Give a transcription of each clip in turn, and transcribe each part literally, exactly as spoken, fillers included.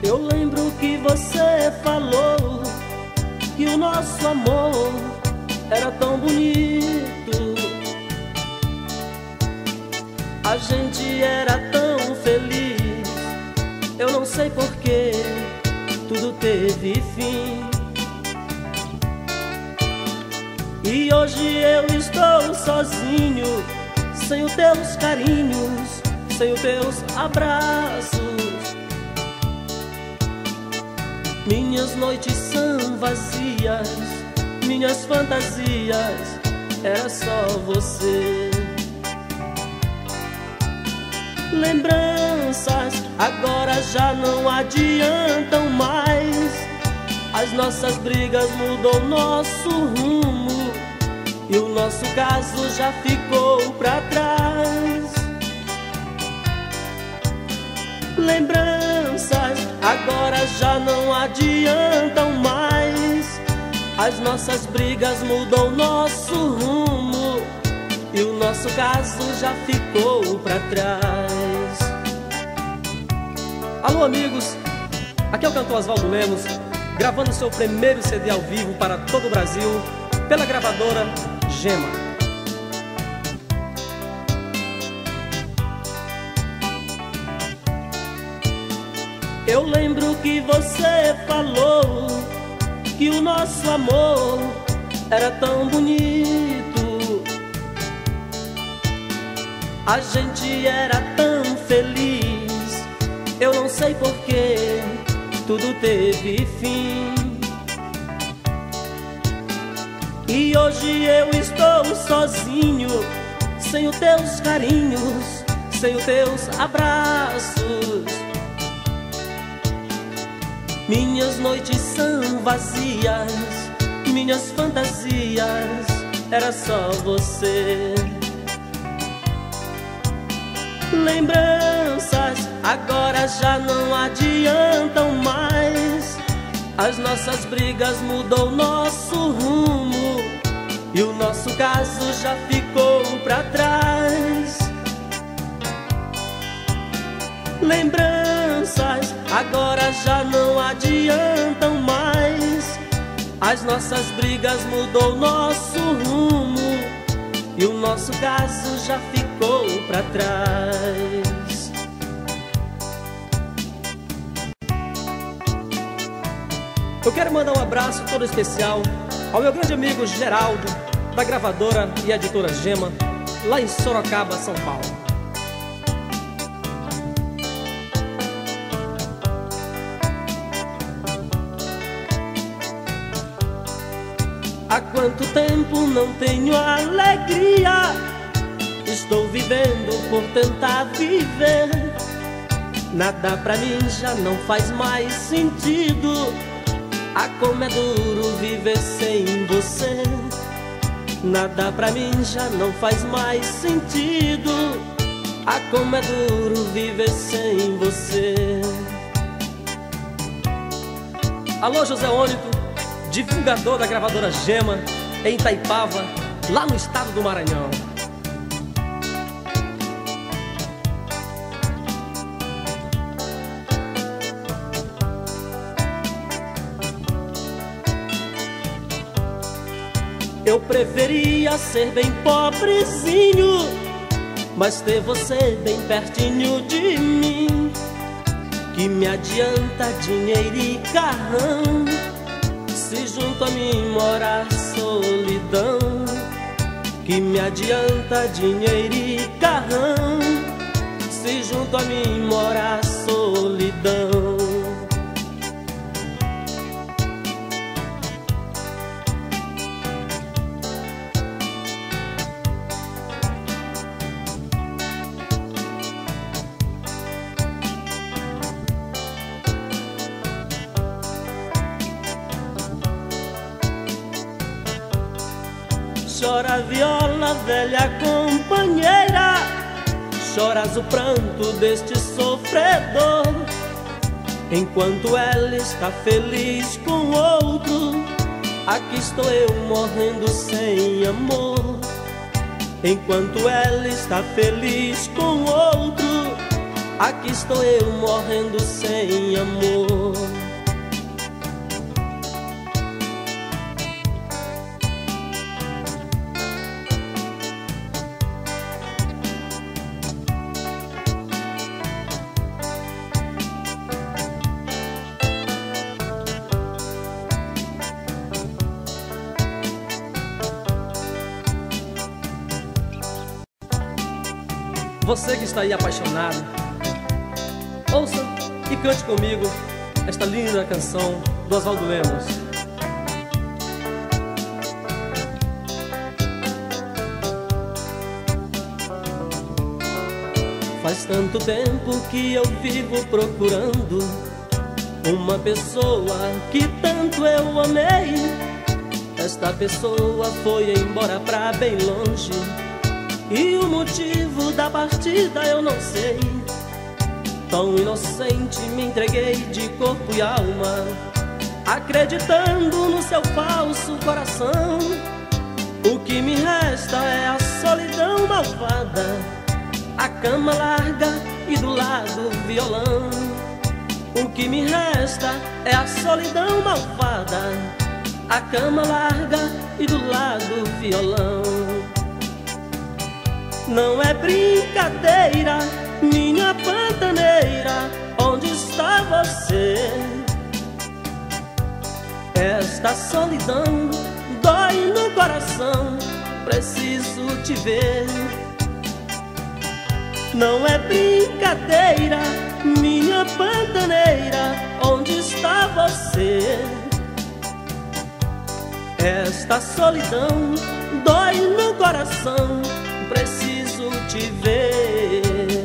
Eu lembro que você falou que o nosso amor era tão bonito. A gente era tão feliz. Eu não sei porquê tudo teve fim. E hoje eu estou sozinho, sem os teus carinhos, sem os teus abraços. Minhas noites são vazias, minhas fantasias, era só você. Lembranças agora já não adiantam mais. As nossas brigas mudam nosso rumo, e o nosso caso já ficou pra trás. Lembranças agora já não adiantam mais. As nossas brigas mudam nosso rumo, e o nosso caso já ficou pra trás. Alô amigos, aqui é o cantor Oswaldo Lemos, gravando seu primeiro C D ao vivo para todo o Brasil, pela gravadora Gema. Eu lembro que você falou que o nosso amor era tão bonito. A gente era tão feliz. Eu não sei porquê tudo teve fim. E hoje eu estou sozinho, sem os teus carinhos, sem os teus abraços. Minhas noites são vazias, minhas fantasias, era só você. Lembranças agora já não adiantam mais. As nossas brigas mudam nosso rumo, e o nosso caso já ficou pra trás. Lembranças agora já não adiantam mais. As nossas brigas mudam nosso rumo, e o nosso caso já ficou pra trás. Eu quero mandar um abraço todo especial ao meu grande amigo Geraldo, da gravadora e editora Gema, lá em Sorocaba, São Paulo. Há quanto tempo não tenho alegria, estou vivendo por tentar viver. Nada pra mim já não faz mais sentido. Ah, como é duro viver sem você. Nada pra mim já não faz mais sentido. Ah, como é duro viver sem você. Alô, José Ônito, divulgador da gravadora Gema, em Itaipava, lá no estado do Maranhão. Eu preferia ser bem pobrezinho, mas ter você bem pertinho de mim. Que me adianta dinheiro e carrão, se junto a mim mora a solidão. Que me adianta dinheiro e carrão, se junto a mim mora a solidão. Chora viola, velha companheira, choras o pranto deste sofredor. Enquanto ela está feliz com outro, aqui estou eu morrendo sem amor. Enquanto ela está feliz com outro, aqui estou eu morrendo sem amor. Você que está aí apaixonado, ouça e cante comigo esta linda canção do Oswaldo Lemos. Faz tanto tempo que eu vivo procurando uma pessoa que tanto eu amei. Esta pessoa foi embora pra bem longe, e o motivo da partida eu não sei. Tão inocente me entreguei de corpo e alma, acreditando no seu falso coração. O que me resta é a solidão malvada, a cama larga e do lado o violão. O que me resta é a solidão malvada, a cama larga e do lado o violão. Não é brincadeira, minha pantaneira, onde está você? Esta solidão dói no coração, preciso te ver. Não é brincadeira, minha pantaneira, onde está você? Esta solidão dói no coração, preciso te ver.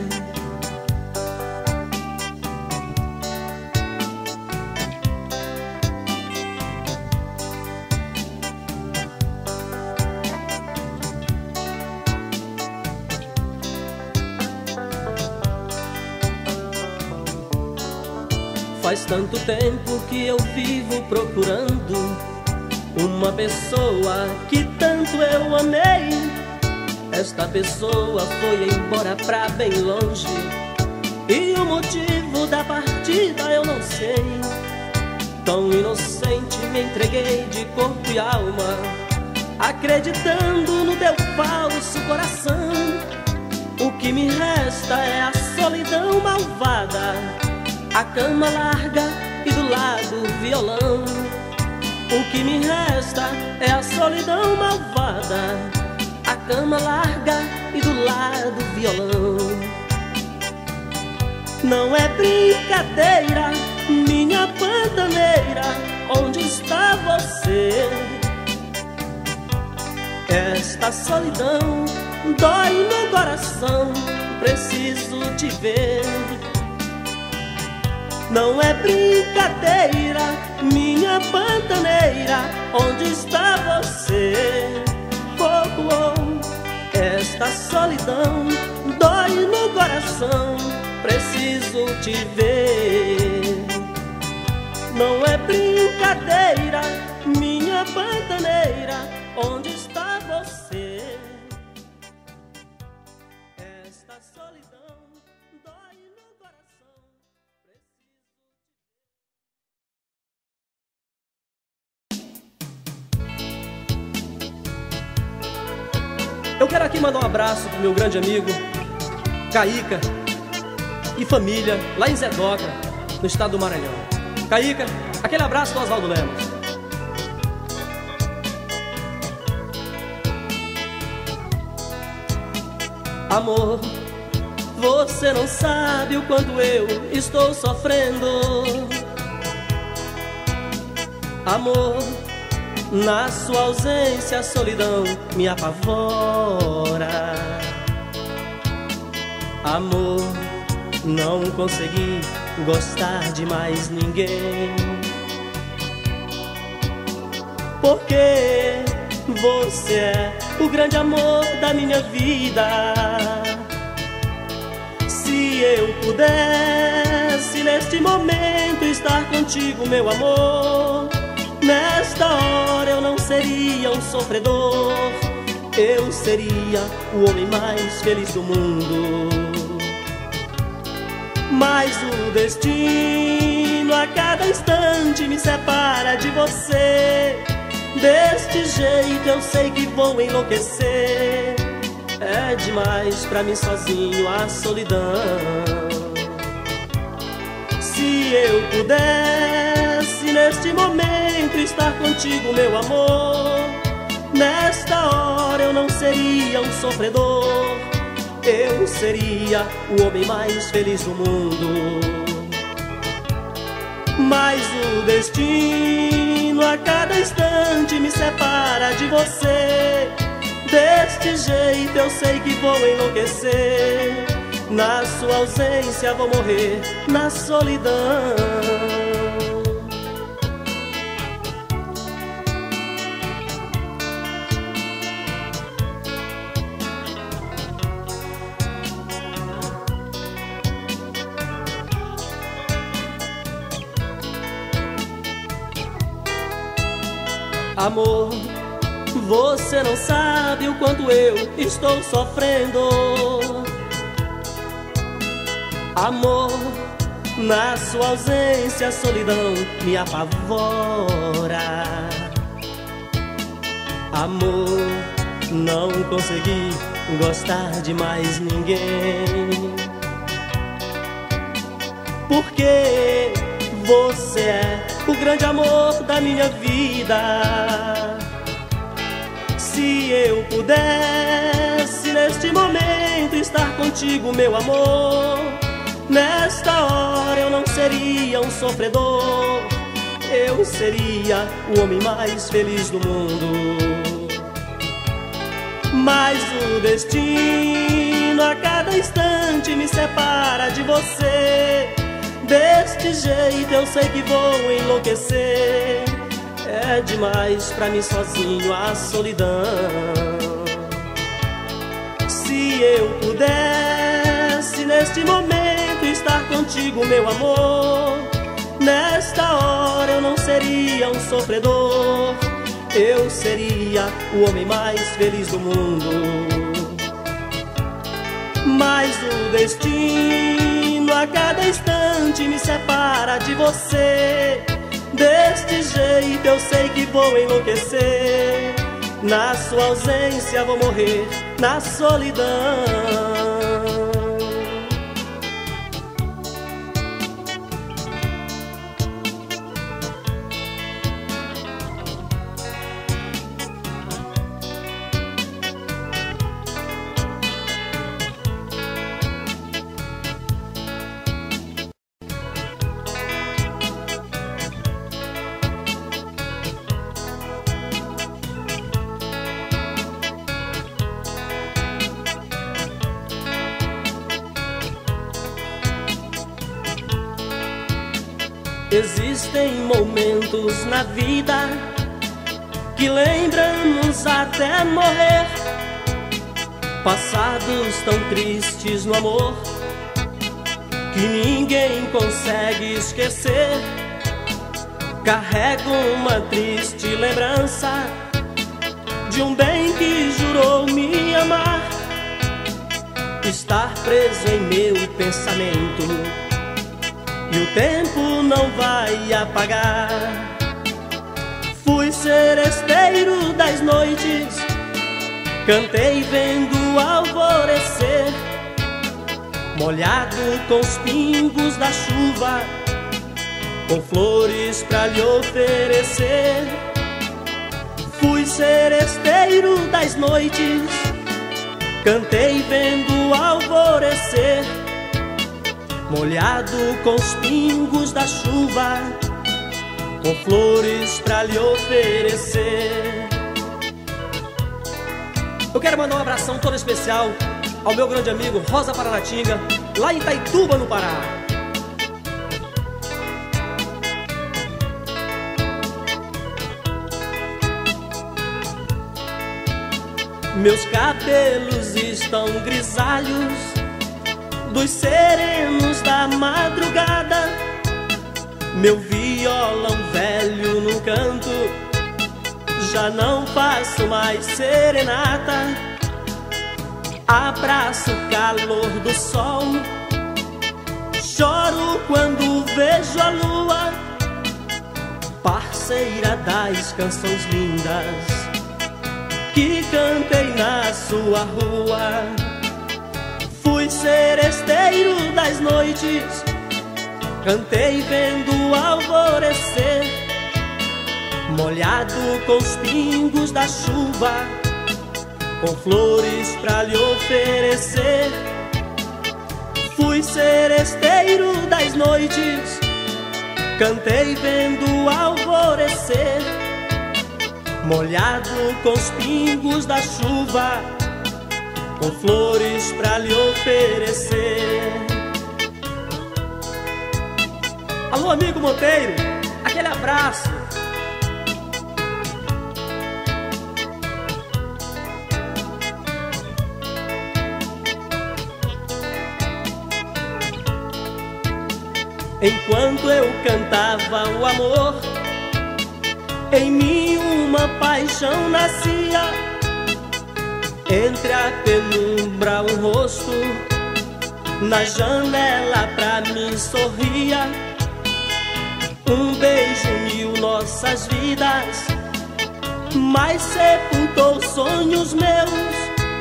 Faz tanto tempo que eu vivo procurando uma pessoa que tanto eu amei. Esta pessoa foi embora pra bem longe, e o motivo da partida eu não sei. Tão inocente me entreguei de corpo e alma, acreditando no teu falso coração. O que me resta é a solidão malvada, a cama larga e do lado o violão. O que me resta é a solidão malvada, a cama larga e do lado o violão. Não é brincadeira, minha pantaneira, onde está você? Esta solidão dói no coração, preciso te ver. Não é brincadeira, minha pantaneira, onde está você? Oh, oh. Esta solidão dói no coração, preciso te ver. Não é brincadeira, minha pantaneira, onde está você? Esta solidão dói no coração. Eu quero aqui mandar um abraço pro meu grande amigo Caíca e família lá em Zedoca, no estado do Maranhão. Caíca, aquele abraço do Oswaldo Lemos. Amor, você não sabe o quanto eu estou sofrendo. Amor, na sua ausência a solidão me apavora. Amor, não consegui gostar de mais ninguém, porque você é o grande amor da minha vida. Se eu pudesse neste momento estar contigo, meu amor, nesta hora eu não seria um sofredor, eu seria o homem mais feliz do mundo. mas o destino a cada instante me separa de você. Deste jeito eu sei que vou enlouquecer. É demais pra mim sozinho a solidão. Se eu pudesse neste momento estar contigo, meu amor, nesta hora eu não seria um sofredor. Eu seria o homem mais feliz do mundo. Mas o destino a cada instante me separa de você. Deste jeito eu sei que vou enlouquecer. Na sua ausência vou morrer na solidão. Amor, você não sabe o quanto eu estou sofrendo. Amor, na sua ausência a solidão me apavora. Amor, não consegui gostar de mais ninguém, porque você é o grande amor da minha vida. Se eu pudesse neste momento estar contigo, meu amor, nesta hora eu não seria um sofredor. Eu seria o homem mais feliz do mundo. Mas o destino a cada instante me separa de você. Deste jeito eu sei que vou enlouquecer. É demais pra mim sozinho a solidão. Se eu pudesse neste momento estar contigo, meu amor, nesta hora eu não seria um sofredor. Eu seria o homem mais feliz do mundo. Mas o destino a cada instante me separa de você. Deste jeito eu sei que vou enlouquecer. Na sua ausência vou morrer na solidão. Existem momentos na vida que lembramos até morrer, passados tão tristes no amor que ninguém consegue esquecer. Carrego uma triste lembrança de um bem que jurou me amar, estar preso em meu pensamento e o tempo não vai apagar. Fui seresteiro das noites, cantei vendo o alvorecer, molhado com os pingos da chuva, com flores pra lhe oferecer. Fui seresteiro das noites, cantei vendo o alvorecer, molhado com os pingos da chuva, com flores pra lhe oferecer. Eu quero mandar um abração todo especial ao meu grande amigo Rosa Paranatinga, lá em Itaituba, no Pará. Meus cabelos estão grisalhos dos serenos da madrugada, meu violão velho no canto já não faço mais serenata. Abraço o calor do sol, Choro quando vejo a lua, parceira das canções lindas que cantei na sua rua. Fui seresteiro das noites, cantei vendo o alvorecer, molhado com os pingos da chuva, com flores pra lhe oferecer. Fui seresteiro das noites, cantei vendo o alvorecer, molhado com os pingos da chuva, com flores pra lhe oferecer. Alô, amigo Monteiro, aquele abraço. Enquanto eu cantava o amor, em mim uma paixão nascia. Entre a penumbra um rosto, na janela pra mim sorria. Um beijo uniu nossas vidas, mas sepultou sonhos meus.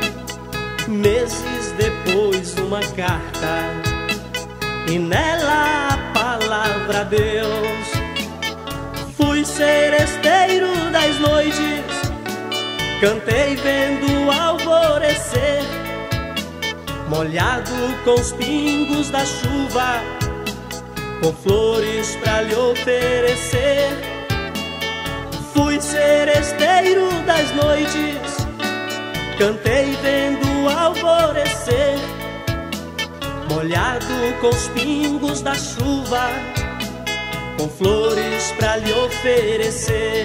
Meses depois uma carta, e nela a palavra Deus. Fui seresteiro das noites, cantei vendo o alvorecer, molhado com os pingos da chuva, com flores pra lhe oferecer. Fui seresteiro das noites, cantei vendo o alvorecer, molhado com os pingos da chuva, com flores pra lhe oferecer.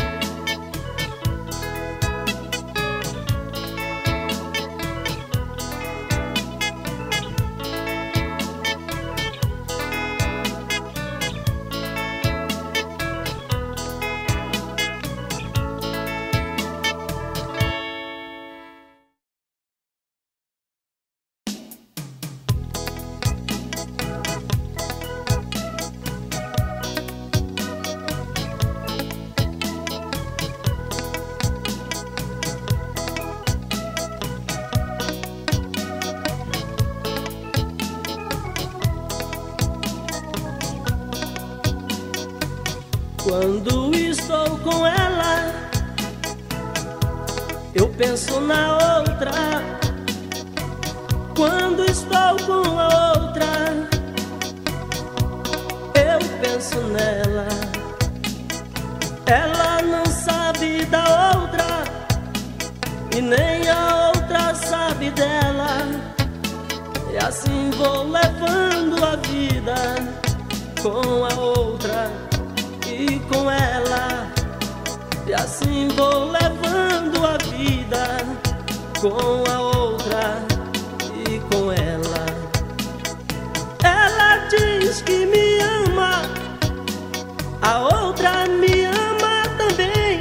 Quando estou com ela, eu penso na outra. Quando estou com a outra, eu penso nela. Ela não sabe da outra, e nem a outra sabe dela. E assim vou levando a vida com a outra e com ela, e assim vou levando a vida com a outra e com ela. Ela diz que me ama, a outra me ama também.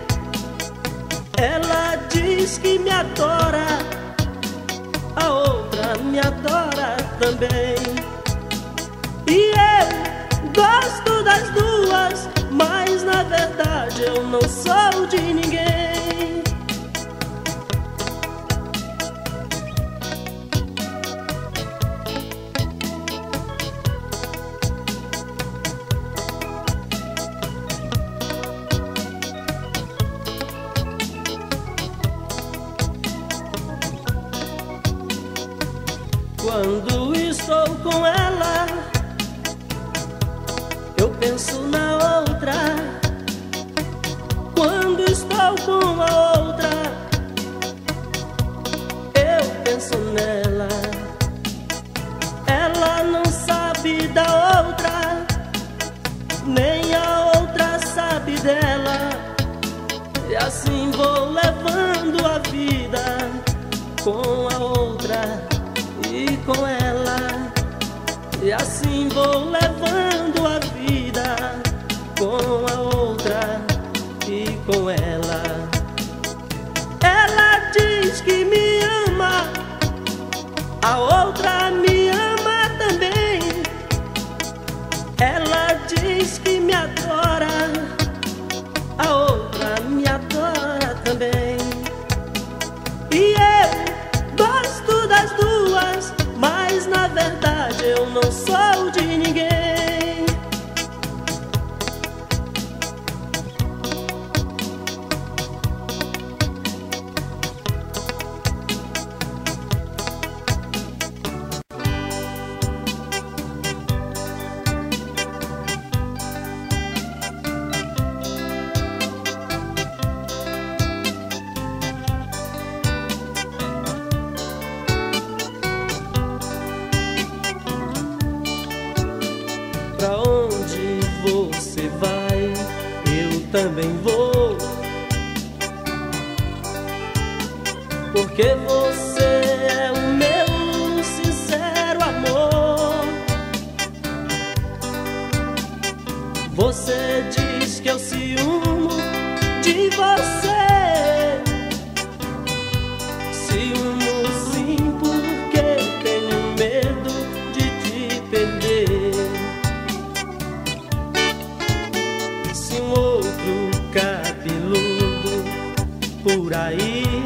Ela diz que me adora, a outra me adora também. E eu gosto das duas, mas na verdade eu não sou de ninguém. Quando estou com ela, eu penso na outra. Quando estou com a outra, eu penso nela. Ela não sabe da outra, nem a outra sabe dela. E assim vou levando a vida com a outra e com ela. E assim vou levando a vida com a outra e com ela. Ela diz que me ama, a outra me ama também. verdade eu não sou de ninguém. Pra onde você vai, eu também vou, porque você é o meu sincero amor. Você diz que eu ciúmo de você, ciúmo sim, porque tenho medo de te perder. Se um outro cabeludo por aí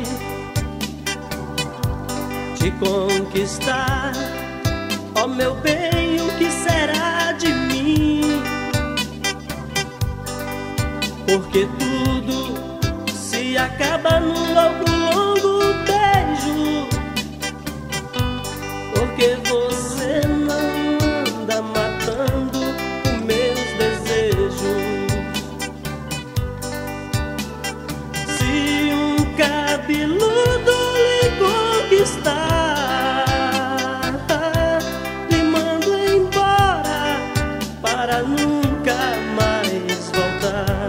te conquistar, ó meu bem, o que será de mim? Porque tudo se acaba num louco longo beijo. Porque você não anda matando os meus desejos. Se um cabeludo lhe conquistar, lhe mando embora para nunca mais voltar.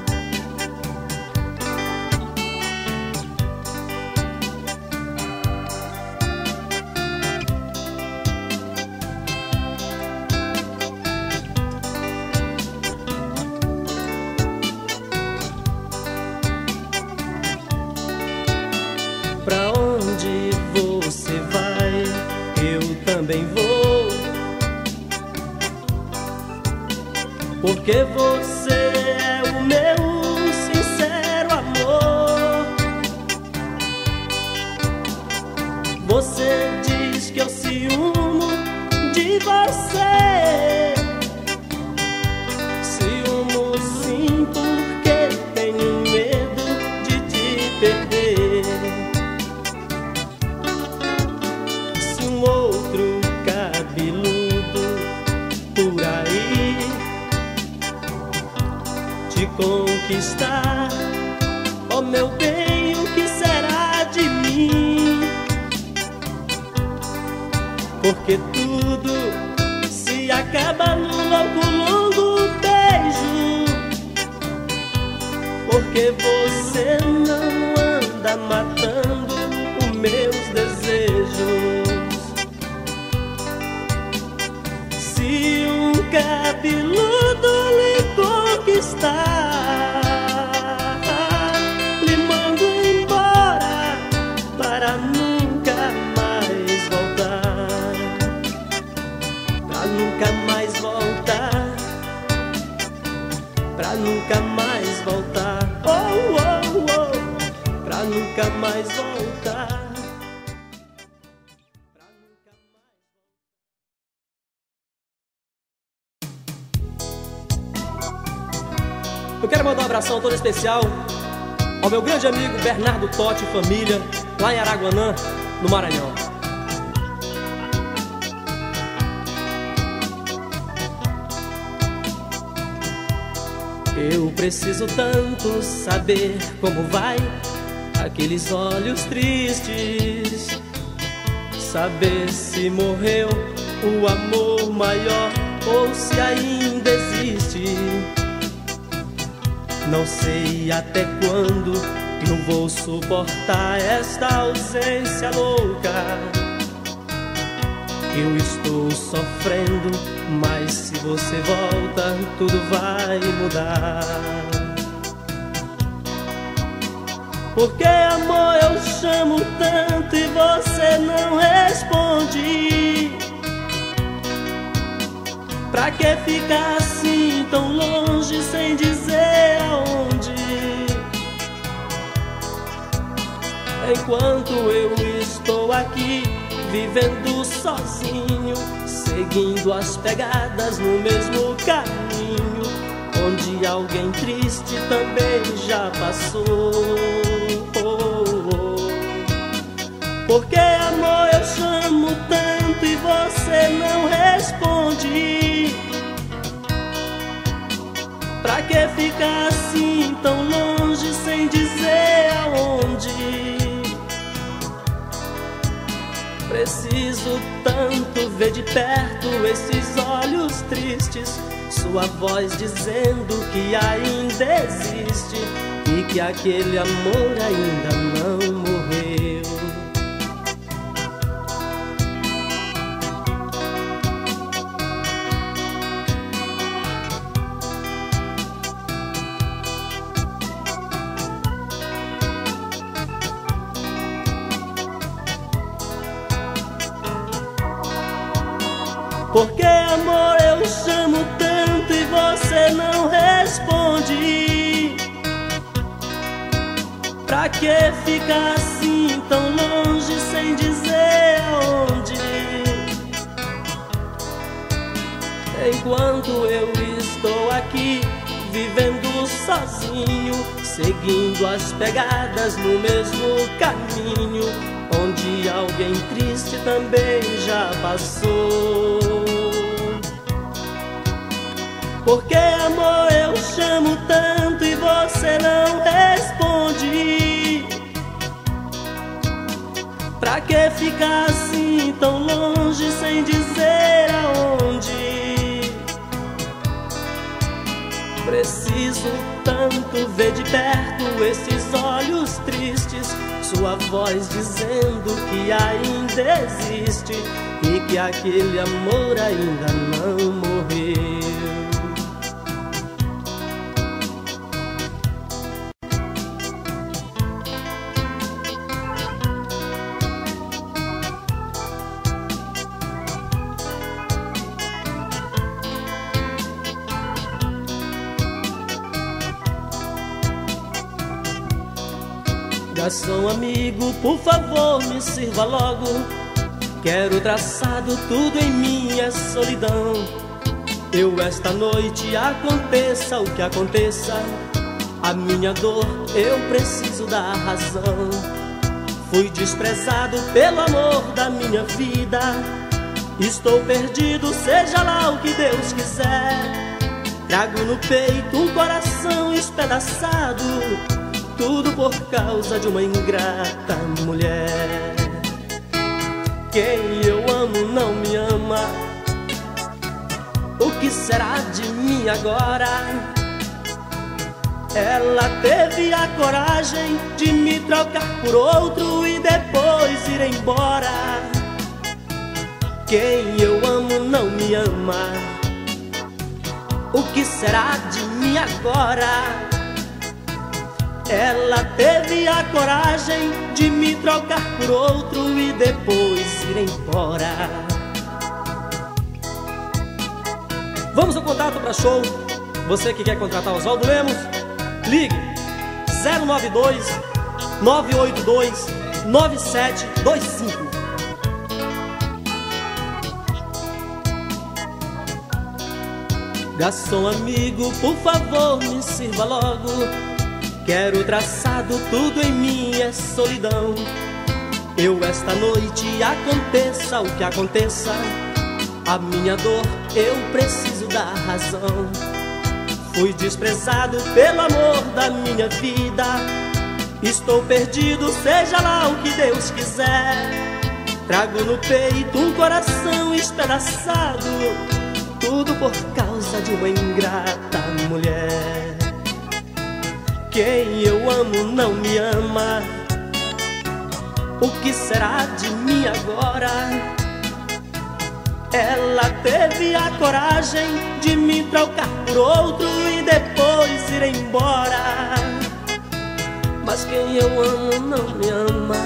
Pra onde você vai, eu também vou, porque você é o meu sincero amor. Você diz que eu ciúmo de você, ciúmo sim, porque tenho medo de te perder. Se um outro cabeludo por aí te conquistar, ó meu bem, o que será de mim? Porque tudo se acaba num louco longo beijo. Porque você não anda matando os meus desejos. Se um cabeludo lhe conquistar, lhe mando embora para nunca mais voltar. Pra nunca mais voltar, pra nunca mais voltar. Oh, oh, oh, pra nunca mais voltar. Eu quero mandar um abração todo especial ao meu grande amigo Bernardo Totti e família, lá em Araguanã, no Maranhão. Eu preciso tanto saber como vai aqueles olhos tristes, saber se morreu o amor maior ou se ainda existe. Não sei até quando não vou suportar esta ausência louca. Eu estou sofrendo, mas se você volta, tudo vai mudar. Porque amor eu chamo tanto e você não responde. Pra que ficar assim tão longe sem dizer aonde? Enquanto eu estou aqui, vivendo sozinho, seguindo as pegadas no mesmo caminho, onde alguém triste também já passou. Porque amor eu chamo tanto e você não responde. Pra que ficar assim tão longe sem dizer aonde? Preciso tanto ver de perto esses olhos tristes, sua voz dizendo que ainda existe e que aquele amor ainda não morreu. Porque amor eu chamo tanto e você não responde. Pra que ficar assim tão longe sem dizer aonde? Enquanto eu estou aqui vivendo sozinho, seguindo as pegadas no mesmo caminho, onde alguém triste também já passou. Porque amor eu chamo tanto e você não responde. Pra que ficar assim tão longe sem dizer aonde? Preciso tanto ver de perto esses olhos tristes, sua voz dizendo que ainda existe e que aquele amor ainda não morreu. Garçom amigo, por favor me sirva logo, quero traçado tudo em minha solidão. Eu esta noite, aconteça o que aconteça, a minha dor eu preciso dar razão. Fui desprezado pelo amor da minha vida, estou perdido, seja lá o que Deus quiser. Trago no peito um coração espedaçado, tudo por causa de uma ingrata mulher. Quem eu amo não me ama, o que será de mim agora? Ela teve a coragem de me trocar por outro e depois ir embora. Quem eu amo não me ama, o que será de mim agora? Ela teve a coragem de me trocar por outro e depois ir embora. Vamos ao contato para show. Você que quer contratar Oswaldo Lemos, ligue zero nove dois, nove oito dois, nove sete dois cinco. Garçom amigo, por favor me sirva logo, quero traçado tudo em minha solidão. Eu esta noite, aconteça o que aconteça, a minha dor eu preciso dar razão. Fui desprezado pelo amor da minha vida, estou perdido, seja lá o que Deus quiser. Trago no peito um coração espedaçado, tudo por causa de uma ingrata mulher. Quem eu amo não me ama, o que será de mim agora? Ela teve a coragem de me trocar por outro e depois ir embora. Mas quem eu amo não me ama,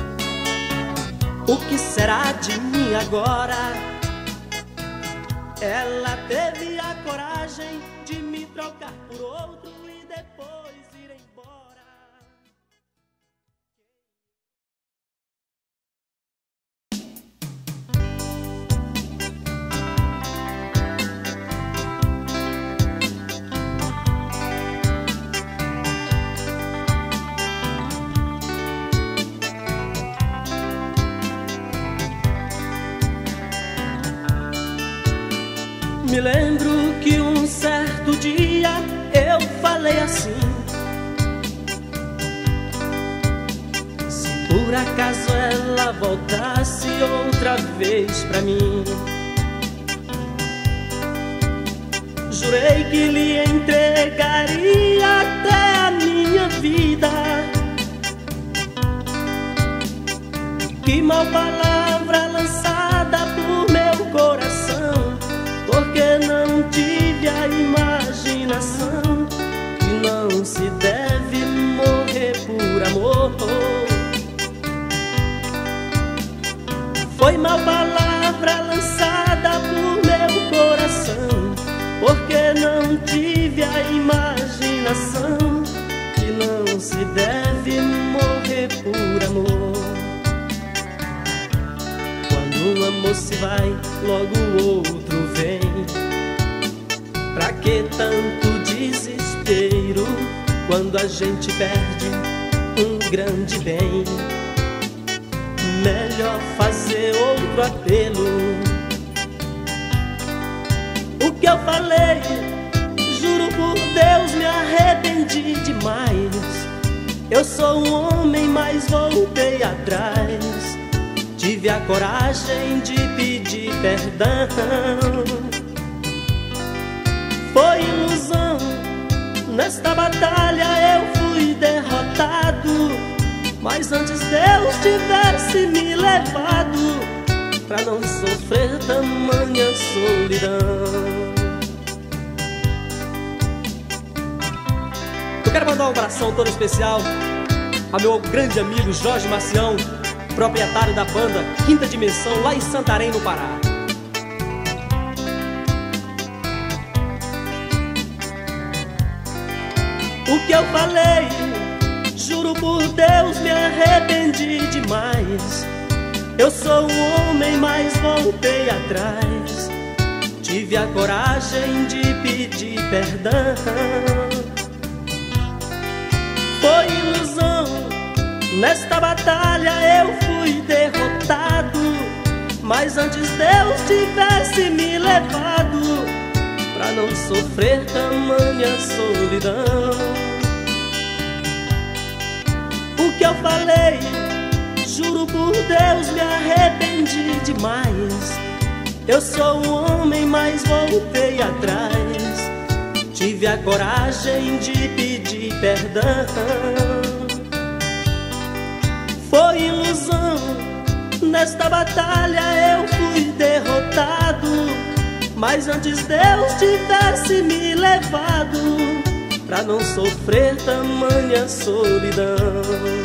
o que será de mim agora? Ela teve a coragem de me trocar por outro e depois ir embora. Me lembro que um certo dia eu falei assim: se por acaso ela voltasse outra vez pra mim, jurei que lhe entregaria até a minha vida. Que mal palavra lançada por meu coração, porque não tive a imaginação que não se deve morrer por amor. Foi mal palavra lançada por meu coração, porque não tive a imaginação que não se deve morrer por amor. Quando um amor se vai, logo o outro vem. Pra que tanto desespero quando a gente perde um grande bem? Melhor fazer outro apelo. O que eu falei, juro por Deus, me arrependi demais. Eu sou um homem, mas voltei atrás. Tive a coragem de pedir perdão. Foi ilusão, nesta batalha eu fui derrotado. Mas antes Deus tivesse me levado pra não sofrer tamanha solidão. Eu quero mandar um abração todo especial ao meu grande amigo Jorge Macião, proprietário da banda Quinta Dimensão, lá em Santarém, no Pará. O que eu falei, juro por Deus, me arrependi demais. Eu sou um homem, mas voltei atrás. Tive a coragem de pedir perdão. Foi ilusão, nesta batalha eu fui derrotado. Mas antes Deus tivesse me levado pra não sofrer tamanha solidão. O que eu falei, juro por Deus, me arrependi demais. Eu sou um homem, mas voltei atrás. Tive a coragem de pedir perdão. Foi ilusão, nesta batalha eu fui derrotado. Mas antes Deus tivesse me levado pra não sofrer tamanha solidão.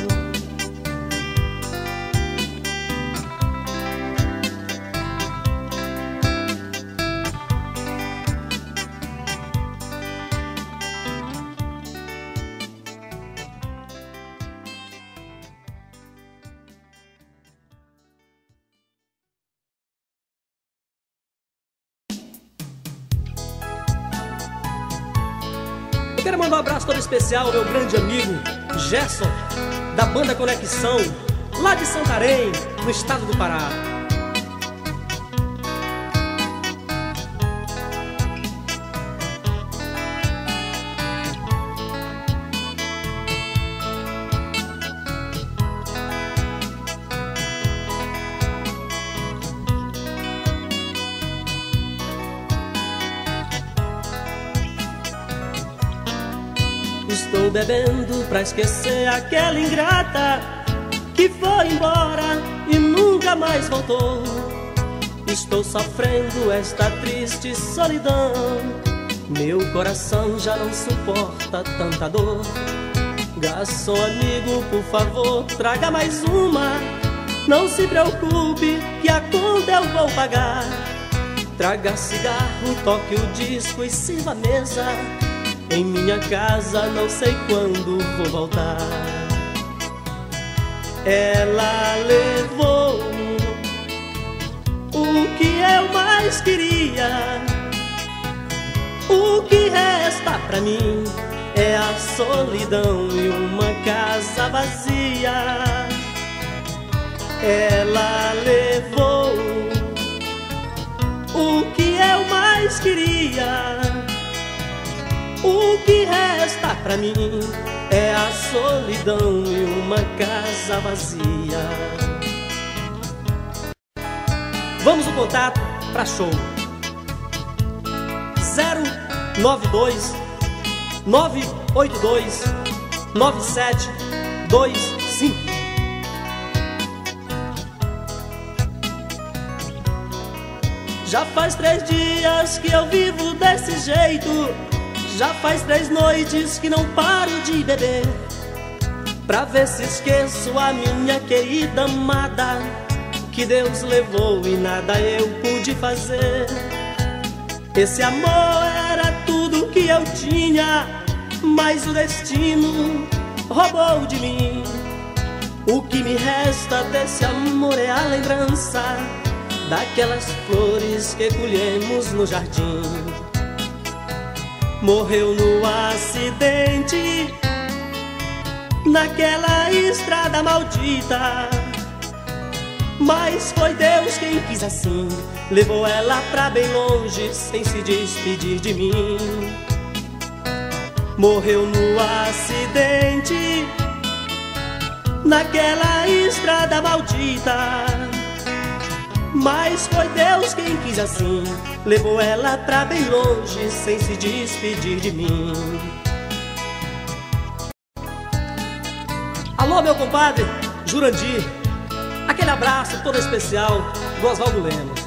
Eu quero mandar um abraço todo especial ao meu grande amigo Gerson, da banda Conexão, lá de Santarém, no estado do Pará. Estou bebendo pra esquecer aquela ingrata que foi embora e nunca mais voltou. Estou sofrendo esta triste solidão. Meu coração já não suporta tanta dor. Garçom amigo, por favor, traga mais uma. Não se preocupe que a conta eu vou pagar. Traga cigarro, toque o disco e sirva a mesa. Em minha casa não sei quando vou voltar. Ela levou o que eu mais queria. O que resta pra mim é a solidão e uma casa vazia. Ela levou o que eu mais queria. pra mim é a solidão e uma casa vazia. Vamos no contato pra show. Zero nove dois nove oito dois nove sete dois cinco. Já faz três dias que eu vivo desse jeito, já faz três noites que não paro de beber, pra ver se esqueço a minha querida amada, que Deus levou e nada eu pude fazer. Esse amor era tudo que eu tinha, mas o destino roubou de mim. O que me resta desse amor é a lembrança daquelas flores que colhemos no jardim. Morreu no acidente, naquela estrada maldita, mas foi Deus quem quis assim, levou ela pra bem longe sem se despedir de mim. Morreu no acidente, naquela estrada maldita, mas foi Deus quem quis assim, levou ela pra bem longe sem se despedir de mim. Alô, meu compadre Jurandir, aquele abraço todo especial do Oswaldo Lemos.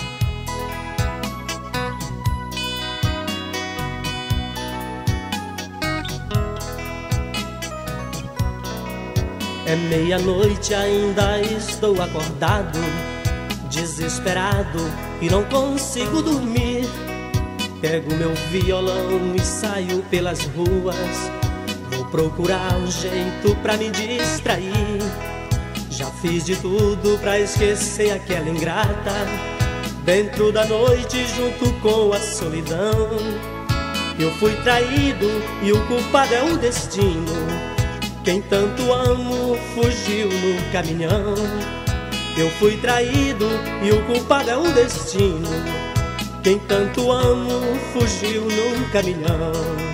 É meia-noite, ainda estou acordado, desesperado e não consigo dormir. Pego meu violão e saio pelas ruas, vou procurar um jeito pra me distrair. Já fiz de tudo pra esquecer aquela ingrata, dentro da noite junto com a solidão. Eu fui traído e o culpado é o destino, quem tanto amo fugiu no caminhão. Eu fui traído e o culpado é o destino, quem tanto amo fugiu num caminhão.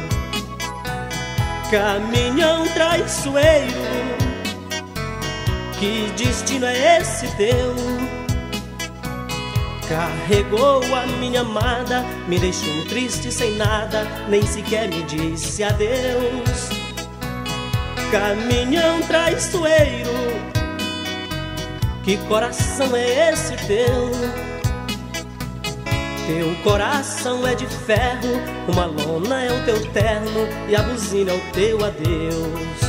Caminhão traiçoeiro, que destino é esse teu? Carregou a minha amada, me deixou triste sem nada, nem sequer me disse adeus. Caminhão traiçoeiro, que coração é esse teu? Teu coração é de ferro, uma lona é o teu terno e a buzina é o teu adeus.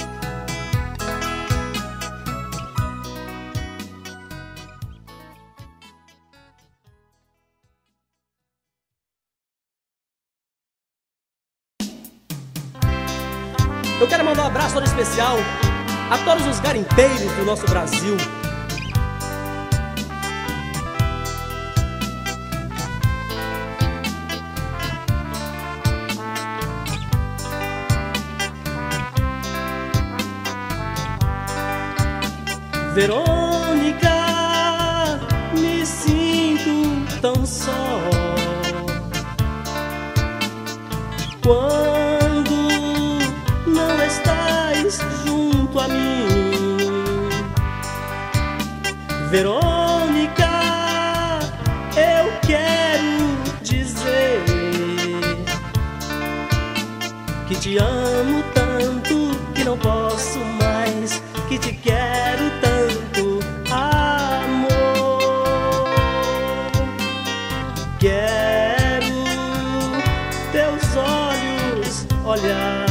Eu quero mandar um abraço todo especial a todos os garimpeiros do nosso Brasil. Verônica, me sinto tão só quando não estás junto a mim. Verônica, eu quero dizer que te amo tanto que não posso mais, que te quero tanto, amor. Quero teus olhos olhar,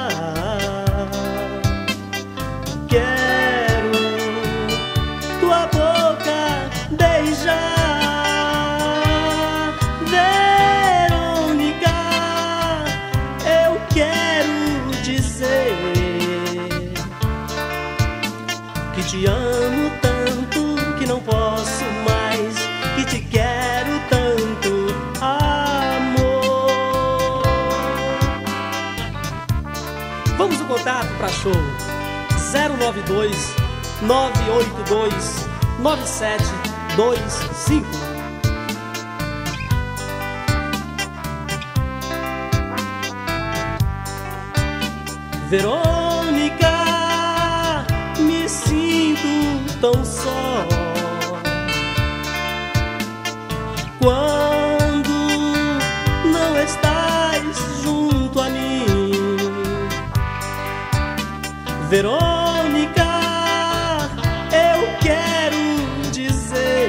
quero tua boca beijar. Verônica, eu quero dizer que te amo tanto que não posso mais, que te quero tanto, amor. Vamos no contato para show. Zero nove dois nove oito dois nove sete dois cinco. Verônica, me sinto tão só quando não estás junto a mim. Verônica, eu quero dizer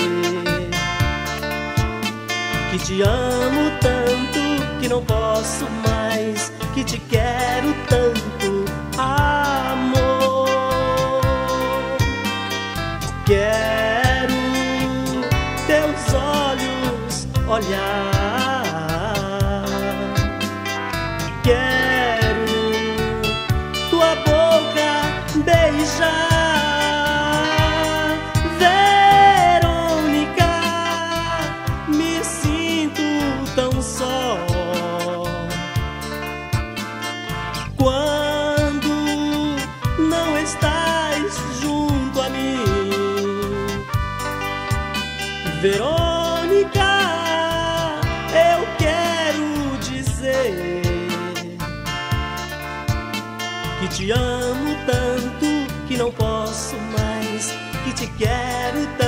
que te amo tanto que não posso mais, que te quero tanto, amor. Quero teus olhos olhar, quero tua boca beijar. Verônica, me sinto tão só quando não estás junto a mim. Verônica, eu quero dizer que te amo tanto que não posso mais, que te quero